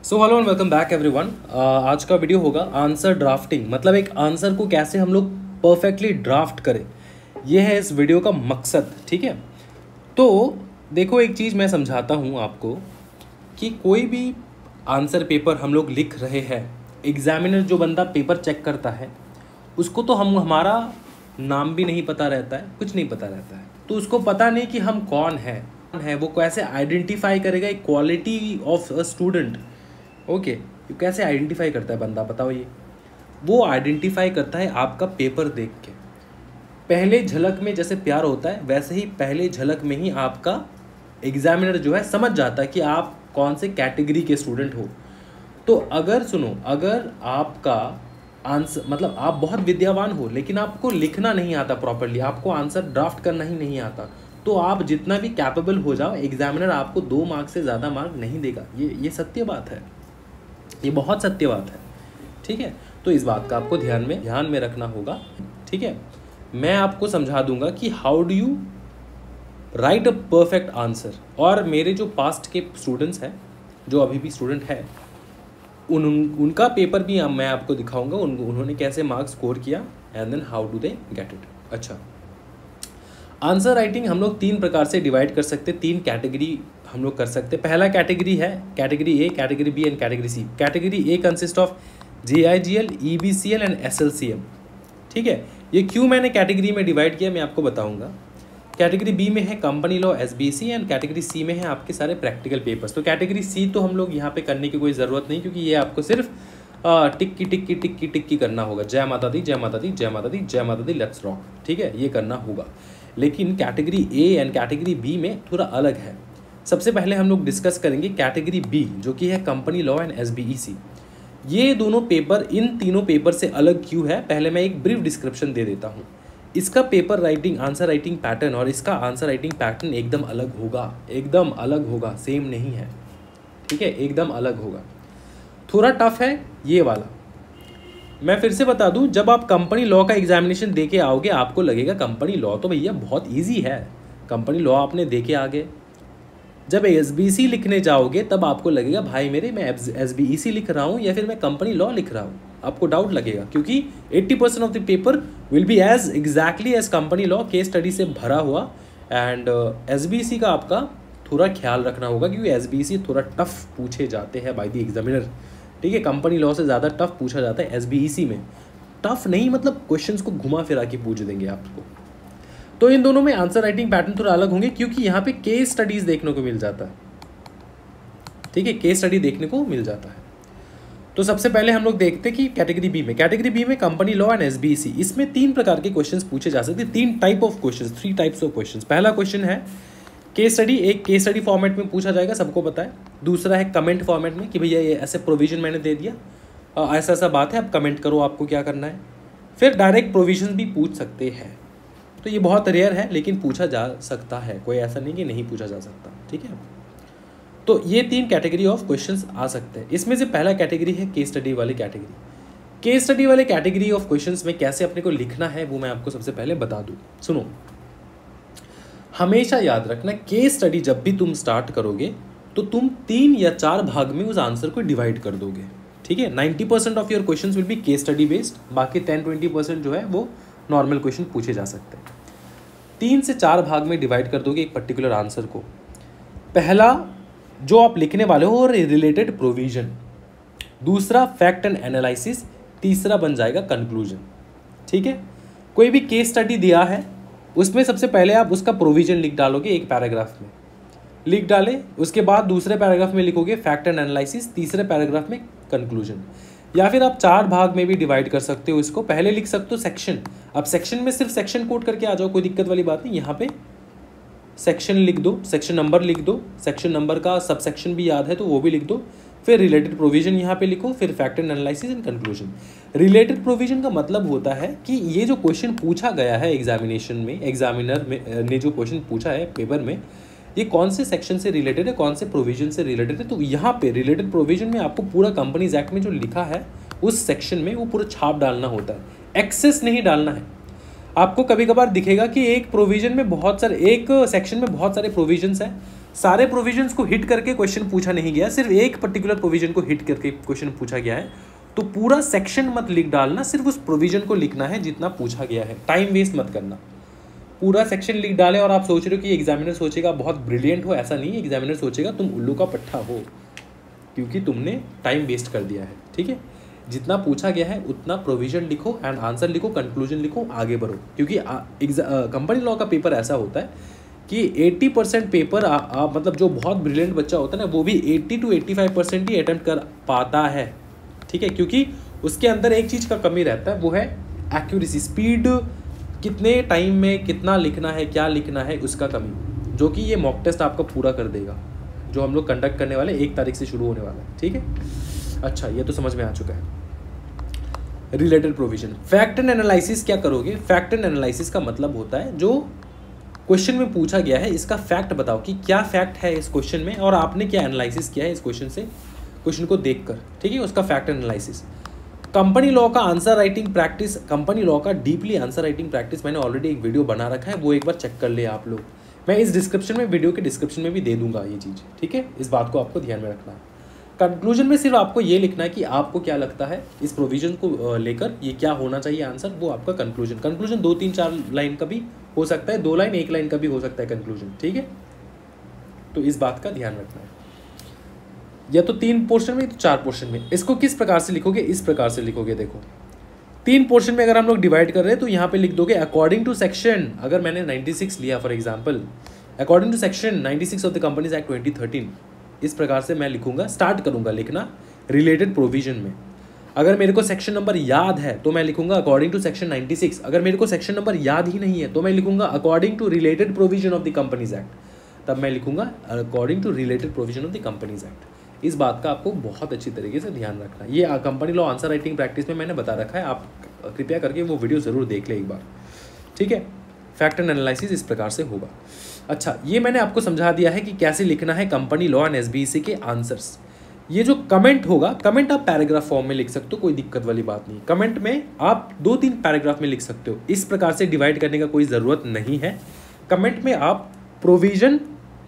So hello and welcome back everyone. आज का video होगा आंसर ड्राफ्टिंग, मतलब एक आंसर को कैसे हम लोग परफेक्टली ड्राफ्ट करें। यह है इस वीडियो का मकसद। ठीक है, तो देखो एक चीज़ मैं समझाता हूँ आपको कि कोई भी आंसर पेपर हम लोग लिख रहे हैं, एग्जामिनर जो बंदा पेपर चेक करता है उसको तो हमारा नाम भी नहीं पता रहता है, कुछ नहीं पता रहता है, तो उसको पता नहीं कि हम कौन है वो कैसे आइडेंटिफाई करेगा एक quality of a student. Okay, ये कैसे आइडेंटिफाई करता है बंदा, बताओ। ये वो आइडेंटिफाई करता है आपका पेपर देख के। पहले झलक में जैसे प्यार होता है, वैसे ही पहले झलक में ही आपका एग्जामिनर जो है समझ जाता है कि आप कौन से कैटेगरी के स्टूडेंट हो। तो अगर सुनो, अगर आपका आंसर मतलब आप बहुत विद्यावान हो लेकिन आपको लिखना नहीं आता प्रॉपरली, आपको आंसर ड्राफ्ट करना ही नहीं आता, तो आप जितना भी कैपेबल हो जाओ, एग्जामिनर आपको 2 मार्क्स से ज़्यादा मार्क नहीं देगा। ये सत्य बात है, ये बहुत सत्य बात है। ठीक है, तो इस बात का आपको ध्यान में रखना होगा। ठीक है, मैं आपको समझा दूंगा कि how do you write a perfect answer. और मेरे जो पास्ट के स्टूडेंट्स हैं, जो अभी भी स्टूडेंट है, उनका पेपर भी मैं आपको दिखाऊंगा, उन्होंने कैसे मार्क्स स्कोर किया and then how do they get it. अच्छा, आंसर राइटिंग हम लोग 3 प्रकार से डिवाइड कर सकते हैं, 3 कैटेगरी हम लोग कर सकते हैं। पहला कैटेगरी है category A, category B and category C. Category A consist of JIGL, EBCL and SLCM। ठीक है, ये क्यों मैंने कैटेगरी में डिवाइड किया मैं आपको बताऊंगा। कैटेगरी बी में है company law, SBC, and category C में है आपके सारे प्रैक्टिकल पेपर्स। तो कैटेगरी सी तो हम लोग यहाँ पे करने की कोई ज़रूरत नहीं, क्योंकि ये आपको सिर्फ टिक्की करना होगा। जय माता दी, जय माता दी, जय माता दी, जय माता दी, लेट्स रॉक। ठीक है, ये करना होगा। लेकिन category A and category B में थोड़ा अलग है। सबसे पहले हम लोग डिस्कस करेंगे कैटेगरी बी, जो कि है कंपनी लॉ एंड SBEC। ये दोनों पेपर इन तीनों पेपर से अलग क्यों है, पहले मैं एक ब्रीफ डिस्क्रिप्शन दे देता हूँ। इसका paper writing, answer writing pattern और इसका आंसर राइटिंग पैटर्न एकदम अलग होगा, एकदम अलग होगा, सेम नहीं है। ठीक है, एकदम अलग होगा। थोड़ा टफ है ये वाला। मैं फिर से बता दूं, जब आप कंपनी लॉ का एग्जामिनेशन दे के आओगे आपको लगेगा कंपनी लॉ तो भैया बहुत इजी है, कंपनी लॉ आपने दे के आ गए। जब SBC लिखने जाओगे तब आपको लगेगा भाई मेरे, मैं SBEC लिख रहा हूँ या फिर मैं कंपनी लॉ लिख रहा हूँ। आपको डाउट लगेगा, क्योंकि 80% of the paper will be as exactly as company law, case study से भरा हुआ। एंड SBEC का आपका थोड़ा ख्याल रखना होगा, क्योंकि SBEC थोड़ा टफ पूछे जाते हैं बाय द एग्जामिनर। ठीक है, कंपनी लॉ से ज़्यादा टफ पूछा जाता है SBEC में। टफ नहीं मतलब क्वेश्चंस को घुमा फिरा के पूछ देंगे आपको। तो इन दोनों में आंसर राइटिंग पैटर्न थोड़ा अलग होंगे, क्योंकि यहाँ पे केस स्टडीज देखने को मिल जाता है। ठीक है, केस स्टडी देखने को मिल जाता है। तो सबसे पहले हम लोग देखते हैं कि कैटेगरी बी में कंपनी लॉ एंड SBEC, इसमें 3 प्रकार के क्वेश्चंस पूछे जा सकते हैं। 3 type of questions, 3 types of questions. पहला क्वेश्चन है केस स्टडी, एक केस स्टडी फॉर्मेट में पूछा जाएगा, सबको पता है। दूसरा है कमेंट फॉर्मेट में कि भैया ये ऐसे प्रोविजन मैंने दे दिया, ऐसा ऐसा बात है, आप कमेंट करो आपको क्या करना है। फिर डायरेक्ट प्रोविजन भी पूछ सकते हैं। तो ये बहुत रेयर है लेकिन पूछा जा सकता है, कोई ऐसा नहीं कि नहीं पूछा जा सकता। ठीक है, तो ये 3 कैटेगरी ऑफ क्वेश्चंस आ सकते हैं। इसमें से पहला कैटेगरी है केस स्टडी वाली कैटेगरी। केस स्टडी वाले कैटेगरी ऑफ क्वेश्चंस में कैसे अपने को लिखना है वो मैं आपको सबसे पहले बता दूं। सुनो, हमेशा याद रखना, केस स्टडी जब भी तुम स्टार्ट करोगे तो तुम 3 या 4 भाग में उस आंसर को डिवाइड कर दोगे। ठीक है, 90% of your questions will be case study based, बाकी 10-20% जो है वो नॉर्मल क्वेश्चन पूछे जा सकते हैं। 3 से 4 भाग में डिवाइड कर दोगे एक पर्टिकुलर आंसर को। पहला जो आप लिखने वाले हो रिलेटेड प्रोविजन, दूसरा फैक्ट एंड एनालिसिस, तीसरा बन जाएगा कंक्लूजन। ठीक है, कोई भी केस स्टडी दिया है उसमें सबसे पहले आप उसका प्रोविजन लिख डालोगे, एक पैराग्राफ में लिख डाले, उसके बाद दूसरे पैराग्राफ में लिखोगे फैक्ट एंड एनालिसिस, तीसरे पैराग्राफ में कंक्लूजन। या फिर आप 4 भाग में भी डिवाइड कर सकते हो इसको। पहले लिख सकते हो सेक्शन, अब सेक्शन में सिर्फ सेक्शन कोड करके आ जाओ, कोई दिक्कत वाली बात नहीं। यहाँ पे सेक्शन लिख दो, सेक्शन नंबर लिख दो, सेक्शन नंबर का सब सेक्शन भी याद है तो वो भी लिख दो। फिर रिलेटेड प्रोविजन यहाँ पे लिखो, फिर fact and analysis and conclusion. Related provision का मतलब होता है कि ये जो क्वेश्चन पूछा गया है एग्जामिनेशन में, एग्जामिनर ने जो क्वेश्चन पूछा है पेपर में, ये कौन से सेक्शन से रिलेटेड है, कौन से प्रोविजन से रिलेटेड है। तो यहाँ पे रिलेटेड प्रोविजन में आपको पूरा कंपनीज एक्ट में जो लिखा है उस सेक्शन में वो पूरा छाप डालना होता है, एक्सेस नहीं डालना है। आपको कभी कभार दिखेगा कि एक प्रोविजन में बहुत सारे, एक सेक्शन में बहुत सारे प्रोविजंस हैं, सारे प्रोविजंस को हिट करके क्वेश्चन पूछा नहीं गया, सिर्फ एक पर्टिकुलर प्रोविजन को हिट करके क्वेश्चन पूछा गया है, तो पूरा सेक्शन मत लिख डालना, सिर्फ उस प्रोविजन को लिखना है जितना पूछा गया है, टाइम वेस्ट मत करना। पूरा सेक्शन लिख डाले और आप सोच रहे हो कि एग्जामिनर सोचेगा बहुत ब्रिलियंट हो, ऐसा नहीं है। एग्जामिनर सोचेगा तुम उल्लू का पट्टा हो, क्योंकि तुमने टाइम वेस्ट कर दिया है। ठीक है, जितना पूछा गया है उतना प्रोविजन लिखो एंड आंसर लिखो, कंक्लूजन लिखो, आगे बढ़ो। क्योंकि कंपनी लॉ का पेपर ऐसा होता है कि 80% पेपर मतलब जो बहुत ब्रिलियंट बच्चा होता है ना, वो भी 80 to 85% ही अटेम्प्ट कर पाता है। ठीक है, क्योंकि उसके अंदर एक चीज़ का कमी रहता है, वो है एक्यूरेसी, स्पीड, कितने टाइम में कितना लिखना है, क्या लिखना है, उसका कमी, जो कि ये मॉक टेस्ट आपका पूरा कर देगा, जो हम लोग कंडक्ट करने वाले 1 तारीख से शुरू होने वाला है। ठीक है, अच्छा, ये तो समझ में आ चुका है। Related provision, fact and analysis क्या करोगे? फैक्ट एंड एनालिसिस का मतलब होता है जो क्वेश्चन में पूछा गया है इसका फैक्ट बताओ कि क्या फैक्ट है इस क्वेश्चन में और आपने क्या एनालिसिस किया है इस क्वेश्चन से, क्वेश्चन को देखकर। ठीक है, उसका फैक्ट एनालिसिस। कंपनी लॉ का answer writing practice, company law का डीपली आंसर राइटिंग प्रैक्टिस मैंने ऑलरेडी एक वीडियो बना रखा है, वो एक बार चेक कर ले आप लोग। मैं इस डिस्क्रिप्शन में, वीडियो के डिस्क्रिप्शन में भी दे दूंगा ये चीज़। ठीक है, इस बात को आपको ध्यान में रखना है। कंक्लूजन में सिर्फ आपको ये लिखना है कि आपको क्या लगता है इस प्रोविजन को लेकर, ये क्या होना चाहिए आंसर, वो आपका कंक्लूजन। कंक्लूजन 2, 3, 4 लाइन का भी हो सकता है, 2 लाइन 1 लाइन का भी हो सकता है कंक्लूजन। ठीक है, तो इस बात का ध्यान रखना है। या तो 3 पोर्शन में, तो 4 पोर्शन में। इसको किस प्रकार से लिखोगे? इस प्रकार से लिखोगे। देखो, 3 पोर्शन में अगर हम लोग डिवाइड कर रहे हैं तो यहाँ पे लिख दोगे अकॉर्डिंग टू सेक्शन, अगर मैंने 96 लिया for example, according to section 96 of the companies act 2013, इस प्रकार से मैं लिखूंगा, स्टार्ट करूंगा लिखना रिलेटेड प्रोविजन में। अगर मेरे को सेक्शन नंबर याद है तो मैं लिखूंगा अकॉर्डिंग टू सेक्शन 96। अगर मेरे को सेक्शन नंबर याद ही नहीं है तो मैं लिखूंगा according to related provision of the companies act, तब मैं लिखूंगा according to related provision of the companies act. इस बात का आपको बहुत अच्छी तरीके से ध्यान रखना है। ये company law answer writing practice में मैंने बता रखा है, आप कृपया करके वो वीडियो ज़रूर देख लें एक बार। ठीक है, फैक्ट एंड एनालिसिस इस प्रकार से होगा। अच्छा, ये मैंने आपको समझा दिया है कि कैसे लिखना है कंपनी लॉ एंड एसबीसी के आंसर्स। ये जो कमेंट होगा, कमेंट आप पैराग्राफ फॉर्म में लिख सकते हो, कोई दिक्कत वाली बात नहीं। कमेंट में आप 2-3 पैराग्राफ में लिख सकते हो, इस प्रकार से डिवाइड करने का कोई ज़रूरत नहीं है। कमेंट में आप प्रोविजन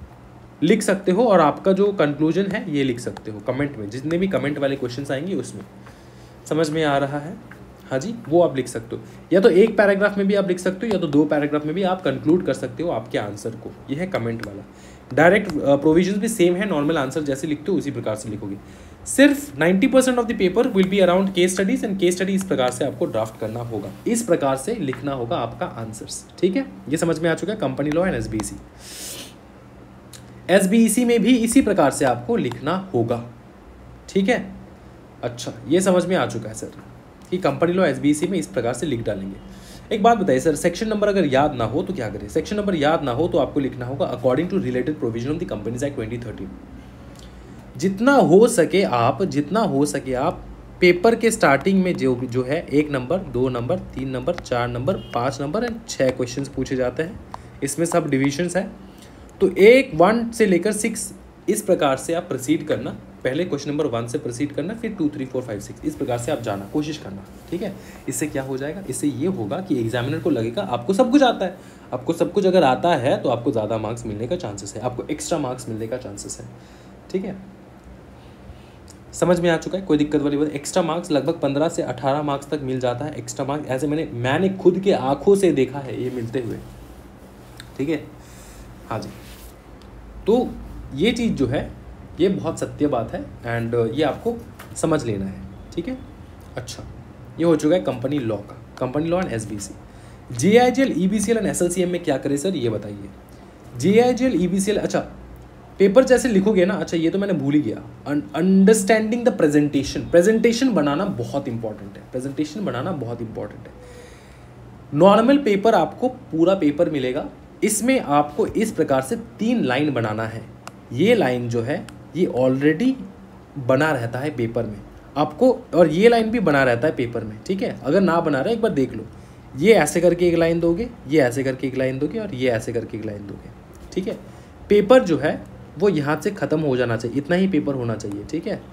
लिख सकते हो और आपका जो कंक्लूजन है ये लिख सकते हो कमेंट में, जितने भी कमेंट वाले क्वेश्चंस आएंगे उसमें। समझ में आ रहा है? हाँ जी, वो आप लिख सकते हो। या तो 1 पैराग्राफ में भी आप लिख सकते हो, या तो 2 पैराग्राफ में भी आप कंक्लूड कर सकते हो आपके आंसर को। ये है कमेंट वाला। डायरेक्ट प्रोविजंस भी सेम है, नॉर्मल आंसर जैसे लिखते हो उसी प्रकार से लिखोगे। सिर्फ 90% of the paper will be around case studies, and case study इस प्रकार से आपको ड्राफ्ट करना होगा, इस प्रकार से लिखना होगा आपका आंसर्स। ठीक है, ये समझ में आ चुका है company law and SBC. SBC में भी इसी प्रकार से आपको लिखना होगा। ठीक है, अच्छा, ये समझ में आ चुका है सर कि कंपनी लॉ एसबीसी में इस प्रकार से लिख डालेंगे। एक बात बताइए सर, सेक्शन नंबर अगर याद ना हो तो क्या करें? सेक्शन नंबर याद ना हो तो आपको लिखना होगा according to related provision of the companies act 2013। जितना हो सके आप पेपर के स्टार्टिंग में जो है 1 number, 2 number, 3 number, 4 number, 5 number and 6 question पूछे जाते हैं। इसमें सब डिविजन्स है, तो 1 से लेकर 6 इस प्रकार से आप प्रोसीड करना। पहले क्वेश्चन नंबर 1 से प्रोसीड करना, फिर 2, 3, 4, 5, 6 इस प्रकार से आप जाना, कोशिश करना। ठीक है, इससे क्या हो जाएगा? इससे ये होगा कि एग्जामिनर को लगेगा आपको सब कुछ आता है। आपको सब कुछ अगर आता है तो आपको ज़्यादा मार्क्स मिलने का चांसेस है, आपको एक्स्ट्रा मार्क्स मिलने का चांसेस है। ठीक है, समझ में आ चुका है? कोई दिक्कत वाली बात? एक्स्ट्रा मार्क्स लगभग 15 से 18 मार्क्स तक मिल जाता है एक्स्ट्रा मार्क्स, ऐसे मैंने खुद के आँखों से देखा है ये मिलते हुए। ठीक है, हाँ जी, तो ये चीज़ जो है ये बहुत सत्य बात है एंड ये आपको समझ लेना है। ठीक है, अच्छा, ये हो चुका है कंपनी लॉ का, company law and SBC. JIGL, EBCL and SLCM में क्या करें सर, ये बताइए। जेआईजीएल, ईबीसीएल, अच्छा पेपर जैसे लिखोगे ना, अच्छा ये तो मैंने भूल ही गया, अंडरस्टैंडिंग द प्रेजेंटेशन बनाना बहुत इंपॉर्टेंट है, प्रेजेंटेशन बनाना बहुत इंपॉर्टेंट है। नॉर्मल पेपर आपको पूरा पेपर मिलेगा, इसमें आपको इस प्रकार से 3 लाइन बनाना है। ये लाइन जो है ये ऑलरेडी बना रहता है पेपर में आपको, और ये लाइन भी बना रहता है पेपर में। ठीक है, अगर ना बना रहा है एक बार देख लो, ये ऐसे करके एक लाइन दोगे, ये ऐसे करके एक लाइन दोगे और ये ऐसे करके एक लाइन दोगे। ठीक है, पेपर जो है वो यहाँ से ख़त्म हो जाना चाहिए, इतना ही पेपर होना चाहिए। ठीक है,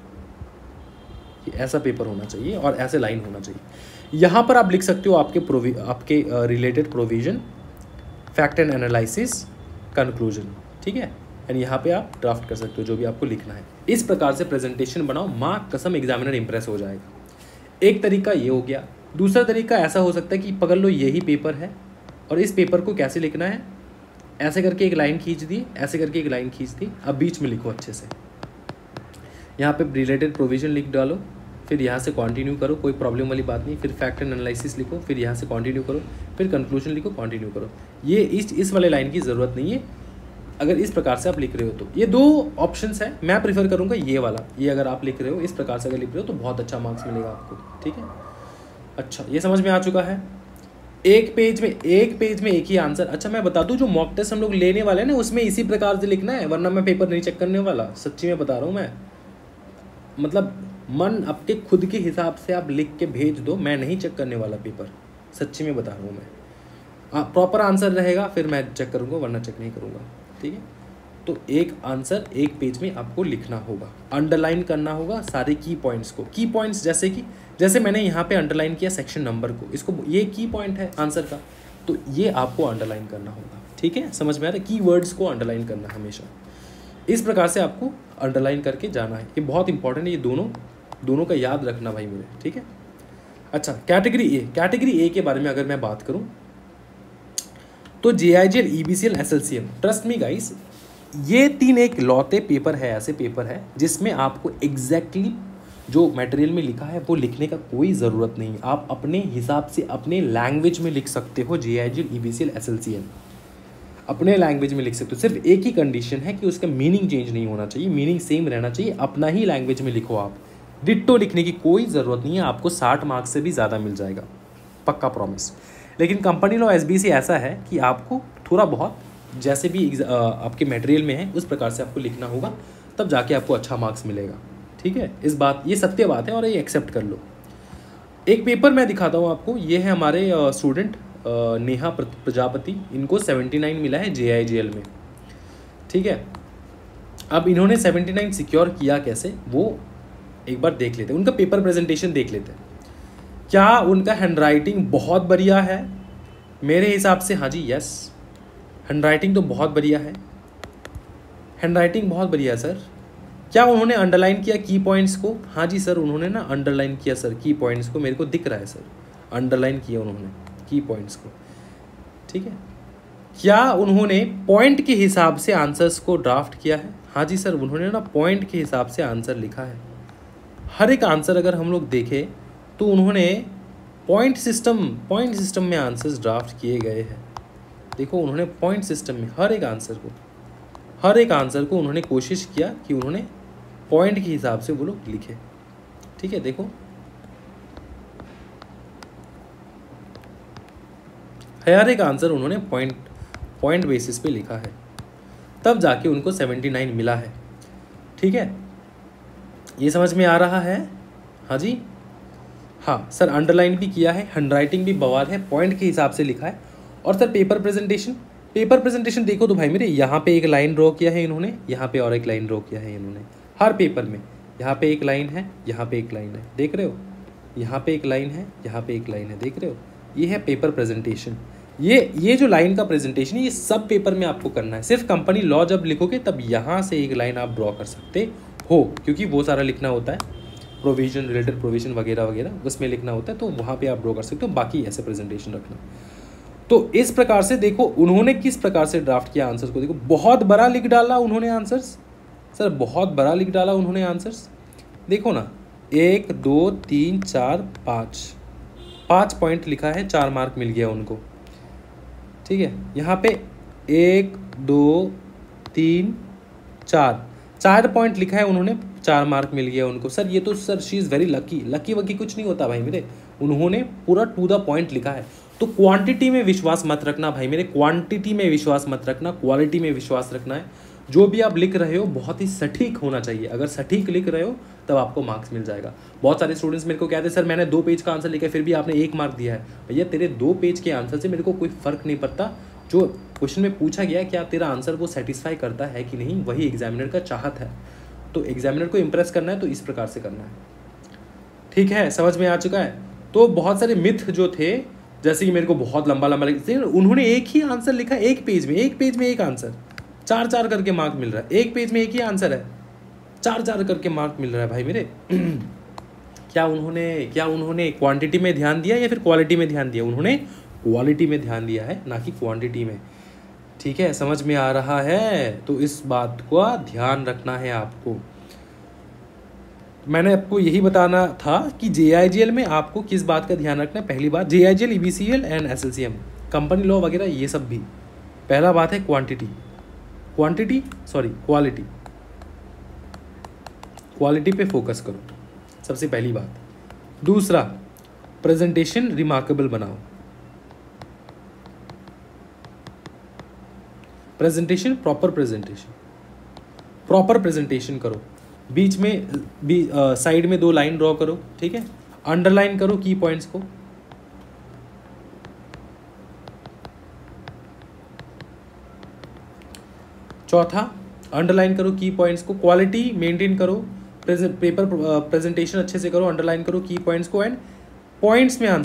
ऐसा पेपर होना चाहिए और ऐसे लाइन होना चाहिए। यहाँ पर आप लिख सकते हो आपके related provision, fact and analysis, conclusion. ठीक है, एंड यहाँ पे आप ड्राफ्ट कर सकते हो जो भी आपको लिखना है। इस प्रकार से प्रेजेंटेशन बनाओ, माँ कसम एग्जामिनर इंप्रेस हो जाएगा। एक तरीका ये हो गया। दूसरा तरीका ऐसा हो सकता है कि पकड़ लो यही पेपर है और इस पेपर को कैसे लिखना है, ऐसे करके एक लाइन खींच दी, ऐसे करके एक लाइन खींच दी, अब बीच में लिखो अच्छे से। यहाँ पे रिलेटेड प्रोविजन लिख डालो, फिर यहाँ से कंटिन्यू करो, कोई प्रॉब्लम वाली बात नहीं। फिर फैक्ट एंड एनालिसिस लिखो, फिर यहाँ से कंटिन्यू करो, फिर कंक्लूजन लिखो, कंटिन्यू करो। ये इस वाले लाइन की ज़रूरत नहीं है अगर इस प्रकार से आप लिख रहे हो तो। ये 2 ऑप्शंस है, मैं प्रीफर करूँगा ये वाला। ये अगर आप लिख रहे हो इस प्रकार से अगर लिख रहे हो तो बहुत अच्छा मार्क्स मिलेगा आपको, ठीक है। अच्छा, ये समझ में आ चुका है। एक पेज में एक ही आंसर। अच्छा, मैं बता दूं जो मॉक टेस्ट हम लोग लेने वाले हैं ना उसमें इसी प्रकार से लिखना है, वरना मैं पेपर नहीं चेक करने वाला, सच्ची में बता रहा हूँ मैं। मतलब मन आपके खुद के हिसाब से आप लिख के भेज दो, मैं नहीं चेक करने वाला पेपर, सच्ची में बता रहा हूँ मैं। प्रॉपर आंसर रहेगा फिर मैं चेक करूँगा, वरना चेक नहीं करूँगा, ठीक है। तो एक आंसर एक पेज में आपको लिखना होगा, अंडरलाइन करना होगा सारे की पॉइंट्स को। की पॉइंट्स जैसे मैंने यहाँ पे अंडरलाइन किया सेक्शन नंबर को, इसको ये की पॉइंट है आंसर का, तो ये आपको अंडरलाइन करना होगा, ठीक है। समझ में आ रहा है, की वर्ड्स को अंडरलाइन करना हमेशा इस प्रकार से आपको अंडरलाइन करके जाना है। ये बहुत इंपॉर्टेंट है, ये दोनों का याद रखना भाई मेरे, ठीक है। अच्छा, कैटेगरी ए के बारे में अगर मैं बात करूं तो JIGL, EBCL, SLCM, trust me guys, ये 3 एक लौते पेपर है, ऐसे पेपर है जिसमें आपको एग्जैक्टली जो मटेरियल में लिखा है वो लिखने का कोई ज़रूरत नहीं। आप अपने हिसाब से अपने लैंग्वेज में लिख सकते हो। JIGL, EBCL, SLCM अपने लैंग्वेज में लिख सकते हो। सिर्फ एक ही कंडीशन है कि उसका मीनिंग चेंज नहीं होना चाहिए, मीनिंग सेम रहना चाहिए, अपना ही लैंग्वेज में लिखो। आप डिट्टो लिखने की कोई ज़रूरत नहीं है, आपको 60 मार्क्स से भी ज़्यादा मिल जाएगा, पक्का प्रॉमिस। लेकिन कंपनी लॉ SBC ऐसा है कि आपको थोड़ा बहुत जैसे भी आपके मटेरियल में है उस प्रकार से आपको लिखना होगा, तब जाके आपको अच्छा मार्क्स मिलेगा, ठीक है। ये सत्य बात है और ये एक्सेप्ट कर लो। एक पेपर मैं दिखाता हूँ आपको, ये है हमारे स्टूडेंट नेहा प्रजापति, इनको 79 मिला है JIGL में, ठीक है। अब इन्होंने 79 सिक्योर किया कैसे वो एक बार देख लेते हैं, उनका पेपर प्रेजेंटेशन देख लेते हैं। क्या उनका हैंडराइटिंग बहुत बढ़िया है? मेरे हिसाब से हाँ जी, यस, हैंडराइटिंग तो बहुत बढ़िया है, हैंडराइटिंग बहुत बढ़िया है सर। क्या उन्होंने अंडरलाइन किया की पॉइंट्स को? हाँ जी सर, उन्होंने ना अंडरलाइन किया सर की पॉइंट्स को, मेरे को दिख रहा है सर, अंडरलाइन किया उन्होंने की पॉइंट्स को, ठीक है। क्या उन्होंने पॉइंट के हिसाब से आंसर्स को ड्राफ्ट किया है? हाँ जी सर, उन्होंने ना पॉइंट के हिसाब से आंसर लिखा है। हर एक आंसर अगर हम लोग देखें तो उन्होंने पॉइंट सिस्टम में आंसर्स ड्राफ्ट किए गए हैं। देखो, उन्होंने पॉइंट सिस्टम में हर एक आंसर को उन्होंने कोशिश किया कि उन्होंने पॉइंट के हिसाब से वो लोग लिखे, ठीक है। देखो, हर एक आंसर उन्होंने पॉइंट बेसिस पे लिखा है, तब जाके उनको 79 मिला है, ठीक है। ये समझ में आ रहा है? हाँ जी, हाँ सर, अंडरलाइन भी किया है, हैंडराइटिंग भी बवाल है, पॉइंट के हिसाब से लिखा है। और सर पेपर प्रेजेंटेशन देखो तो भाई मेरे, यहाँ पे एक लाइन ड्रॉ किया है इन्होंने, यहाँ पे और एक लाइन ड्रॉ किया है इन्होंने, हर पेपर में। यहाँ पे एक लाइन है, यहाँ पे एक लाइन है, देख रहे हो, यहाँ पे एक लाइन है, यहाँ पे एक लाइन है, देख रहे हो। ये है पेपर प्रेजेंटेशन। ये जो लाइन का प्रेजेंटेशन है ये सब पेपर में आपको करना है। सिर्फ कंपनी लॉ जब लिखोगे तब यहाँ से एक लाइन आप ड्रॉ कर सकते हो, क्योंकि वो सारा लिखना होता है, प्रोविजन, रिलेटेड प्रोविजन वगैरह वगैरह उसमें लिखना होता है, तो वहाँ पे आप ड्रॉ कर सकते हो। बाकी ऐसे प्रेजेंटेशन रखना। तो इस प्रकार से देखो उन्होंने किस प्रकार से ड्राफ्ट किया आंसर्स को। देखो, बहुत बड़ा लिख डाला उन्होंने आंसर्स, सर बहुत बड़ा लिख डाला उन्होंने आंसर्स। देखो ना, 1 2 3 4 5 पॉइंट लिखा है, 4 मार्क मिल गया उनको, ठीक है। यहाँ पे 1 2 3 4 पॉइंट लिखा है उन्होंने, 4 मार्क मिल गया उनको। सर ये तो sir she is very lucky वकी कुछ नहीं होता भाई मेरे, उन्होंने पूरा टू द पॉइंट लिखा है। तो क्वांटिटी में विश्वास मत रखना भाई मेरे, क्वांटिटी में विश्वास मत रखना, क्वालिटी में विश्वास रखना है। जो भी आप लिख रहे हो बहुत ही सटीक होना चाहिए। अगर सटीक लिख रहे हो तब आपको मार्क्स मिल जाएगा। बहुत सारे स्टूडेंट्स मेरे को कहते हैं सर मैंने 2 पेज का आंसर लिखा है फिर भी आपने 1 मार्क दिया है। भैया तेरे 2 पेज के आंसर से मेरे को कोई फ़र्क नहीं पड़ता, जो क्वेश्चन में पूछा गया क्या तेरा आंसर वो सेटिस्फाई करता है कि नहीं, वही एग्जामिनर का चाहत है। तो एग्जामिनर को इम्प्रेस करना है तो इस प्रकार से करना है, ठीक है। समझ में आ चुका है। तो बहुत सारे मिथ जो थे, जैसे कि मेरे को बहुत लंबा लिखते, उन्होंने एक ही आंसर लिखा, एक पेज में एक आंसर, 4 4 करके मार्क मिल रहा है, एक पेज में एक ही आंसर है, 4 4 करके मार्क मिल रहा है भाई मेरे। क्या उन्होंने क्वांटिटी में ध्यान दिया या फिर क्वालिटी में ध्यान दिया? उन्होंने क्वालिटी में ध्यान दिया है, ना कि क्वांटिटी में। ठीक है, समझ में आ रहा है? तो इस बात का ध्यान रखना है आपको। मैंने आपको यही बताना था कि JIGL में आपको किस बात का ध्यान रखना है। पहली बात, JIGL, EBCL and SLCM, company law वगैरह ये सब भी। पहला बात है क्वालिटी पे फोकस करो, सबसे पहली बात। दूसरा, प्रेजेंटेशन रिमार्केबल बनाओ, प्रॉपर प्रेजेंटेशन करो। बीच में साइड में 2 लाइन ड्रॉ करो, ठीक है। अंडरलाइन करो की पॉइंट्स को। चौथा, अंडरलाइन करो की पॉइंट्स को। क्वालिटी मेंटेन करो, प्रेजेंटेशन अच्छे से करो, अंडरलाइन करो की पॉइंट्स को, एंड पॉइंट्स में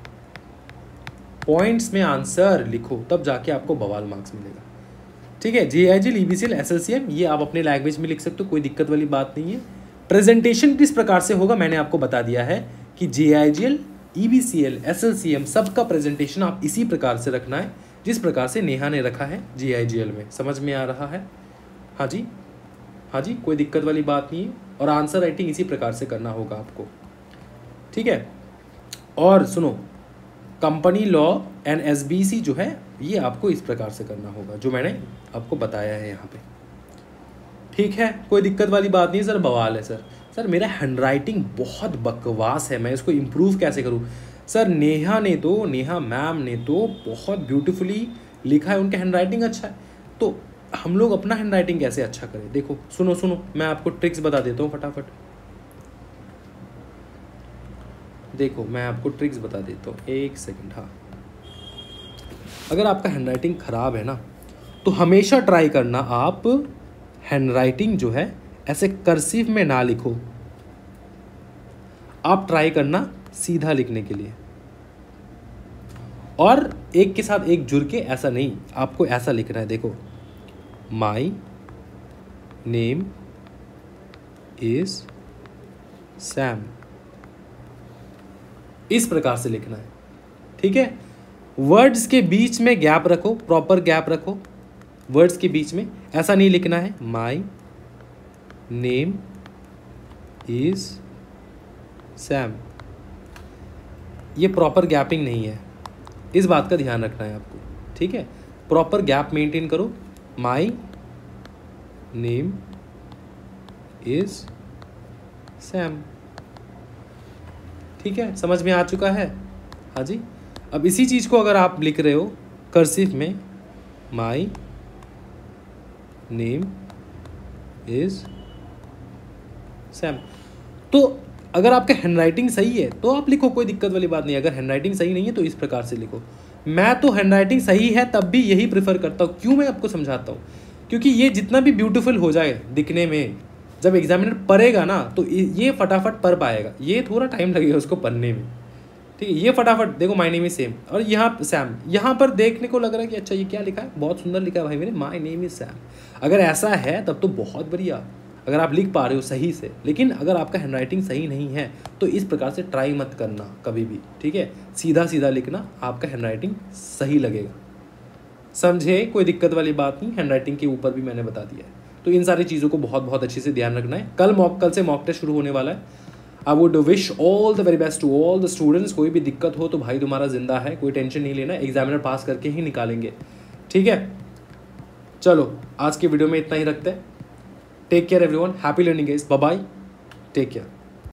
आंसर लिखो, तब जाके आपको बवाल मार्क्स मिलेगा। ठीक है, JIGL, EBCL, SLCM ये आप अपने लैंग्वेज में लिख सकते हो, कोई दिक्कत वाली बात नहीं है। प्रेजेंटेशन किस प्रकार से होगा मैंने आपको बता दिया है कि JIGL, EBCL, SLCM सबका प्रेजेंटेशन आप इसी प्रकार से रखना है जिस प्रकार से नेहा ने रखा है JIGL में। समझ में आ रहा है? हाँ जी, कोई दिक्कत वाली बात नहीं है। और आंसर राइटिंग इसी प्रकार से करना होगा आपको, ठीक है। और सुनो, कंपनी लॉ एंड SBC जो है ये आपको इस प्रकार से करना होगा जो मैंने आपको बताया है यहाँ पे, ठीक है। कोई दिक्कत वाली बात नहीं सर, बवाल है सर मेरा हैंडराइटिंग बहुत बकवास है, मैं इसको इम्प्रूव कैसे करूँ? सर नेहा मैम ने तो बहुत ब्यूटीफुली लिखा है, उनका हैंडराइटिंग अच्छा है, तो हम लोग अपना हैंडराइटिंग कैसे अच्छा करें? देखो सुनो, मैं आपको ट्रिक्स बता देता हूँ फटाफट। देखो मैं आपको ट्रिक्स बता देता हूँ, एक सेकंड। हाँ, अगर आपका हैंडराइटिंग ख़राब है ना, तो हमेशा ट्राई करना आप हैंडराइटिंग जो है ऐसे कर्सिव में ना लिखो, आप ट्राई करना सीधा लिखने के लिए। और एक के साथ एक जुड़ के ऐसा नहीं, आपको ऐसा लिखना है। देखो, माई नेम इज सैम, इस प्रकार से लिखना है, ठीक है। वर्ड्स के बीच में गैप रखो, प्रॉपर गैप रखो वर्ड्स के बीच में। ऐसा नहीं लिखना है माई नेम इज सैम, ये प्रॉपर गैपिंग नहीं है, इस बात का ध्यान रखना है आपको, ठीक है। प्रॉपर गैप मेंटेन करो, माई नेम इज सैम, ठीक है। समझ में आ चुका है? हाँ जी। अब इसी चीज़ को अगर आप लिख रहे हो कर्सिव में, माई नेम इज सैम, तो अगर आपका हैंडराइटिंग सही है तो आप लिखो, कोई दिक्कत वाली बात नहीं। अगर हैंडराइटिंग सही नहीं है तो इस प्रकार से लिखो। मैं तो हैंडराइटिंग सही है तब भी यही प्रेफर करता हूँ। क्यों? मैं आपको समझाता हूँ। क्योंकि ये जितना भी ब्यूटीफुल हो जाए दिखने में, जब एग्जामिनर पढ़ेगा ना तो ये फटाफट पढ़ पाएगा, ये थोड़ा टाइम लगेगा उसको पढ़ने में, ठीक है। ये फटाफट देखो, माय नेम इज सेम, और यहाँ सैम, यहाँ पर देखने को लग रहा है कि अच्छा ये क्या लिखा है, बहुत सुंदर लिखा है भाई मेरे, माय नेम इज सैम। अगर ऐसा है तब तो बहुत बढ़िया, अगर आप लिख पा रहे हो सही से। लेकिन अगर आपका हैंडराइटिंग सही नहीं है तो इस प्रकार से ट्राई मत करना कभी भी, ठीक है। सीधा सीधा लिखना, आपका हैंडराइटिंग सही लगेगा, समझे? कोई दिक्कत वाली बात नहीं। हैंडराइटिंग के ऊपर भी मैंने बता दिया है, तो इन सारी चीज़ों को बहुत बहुत अच्छे से ध्यान रखना है। कल से मॉक टेस्ट शुरू होने वाला है। I would wish all the very best to all the students. कोई भी दिक्कत हो तो भाई तुम्हारा जिंदा है, कोई टेंशन नहीं लेना, एग्जामिनर पास करके ही निकालेंगे, ठीक है। चलो आज के वीडियो में इतना ही रखते हैं। Take care everyone, happy learning guys, bye bye, take care.